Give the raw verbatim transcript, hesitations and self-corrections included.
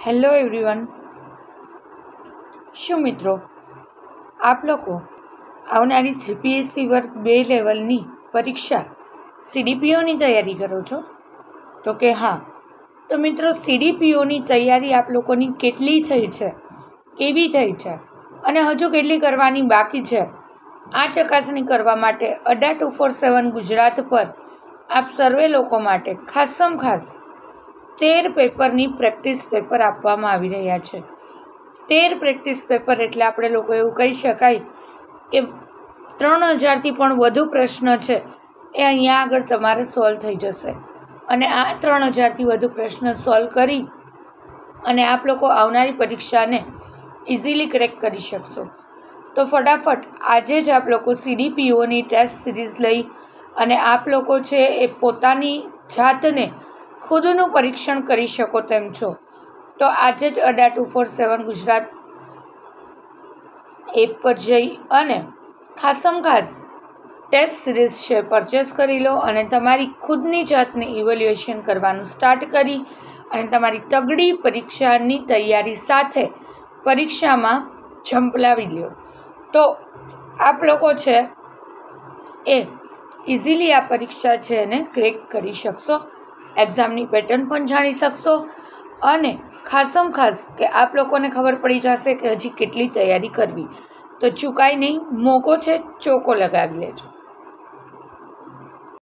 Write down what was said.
Hello everyone. શું મિત્રો આપ લોકો આવનારી જીપીએસસી વર્ગ બે લેવલની પરીક્ષા સીડીપીઓની તૈયારી કરો છો? તો કે હા, તો મિત્રો સીડીપીઓની તૈયારી આપ લોકોની કેટલી થઈ છે, કેવી થઈ છે અને હજુ કેટલી કરવાની બાકી છે, આ ચકાસણી કરવા માટે Adda two four seven Gujarat પર આપ સર્વે લોકો માટે ખાસમ ખાસ તેર પેપરની પ્રેક્ટિસ પેપર આપવામાં આવી રહ્યા છે। તેર પ્રેક્ટિસ પેપર એટલે આપણે લોકો એવું કહી શકાય કે ત્રણ હજારથી પણ વધુ પ્રશ્ન છે એ અહીંયા આગળ તમારે સોલ્વ થઈ જશે અને આ ત્રણ હજારથી વધુ પ્રશ્ન સોલ્વ કરી અને આપ લોકો આવનારી પરીક્ષાને ઇઝીલી ક્રેક કરી શકશો। તો ફટાફટ આજે જ આપ લોકો સીડીપીઓની ટેસ્ટ સિરીઝ લઈ અને આપ લોકો છે એ પોતાની જાતને ખુદનું પરીક્ષણ કરી શકો તેમ છો। તો આજે જ Adda two four seven Gujarat app પર જઈ અને ખાસમ ખાસ ટેસ્ટ સિરીઝ છે પરચેસ કરી લો અને તમારી ખુદની જાતને ઇવેલ્યુએશન કરવાનું સ્ટાર્ટ કરી અને તમારી તગડી પરીક્ષાની તૈયારી સાથે પરીક્ષામાં ઝંપલાવી લો। તો આપ લોકો છે એ ઇઝીલી આ પરીક્ષા છે એને ક્રેક કરી શકશો, એક્ઝામની પેટર્ન પણ જાણી શકશો અને ખાસમ ખાસ કે આપ લોકોને ખબર પડી જશે કે હજી કેટલી તૈયારી કરવી। તો ચૂકાય નહીં, મોકો છે ચોકો લગાવી લેજો।